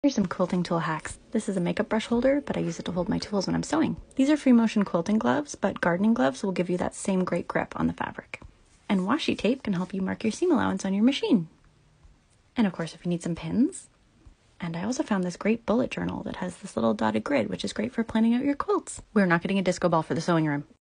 Here's some quilting tool hacks. This is a makeup brush holder, but I use it to hold my tools when I'm sewing. These are free motion quilting gloves, but gardening gloves will give you that same great grip on the fabric. And washi tape can help you mark your seam allowance on your machine. And of course, if you need some pins. And I also found this great bullet journal that has this little dotted grid, which is great for planning out your quilts. We're not getting a disco ball for the sewing room.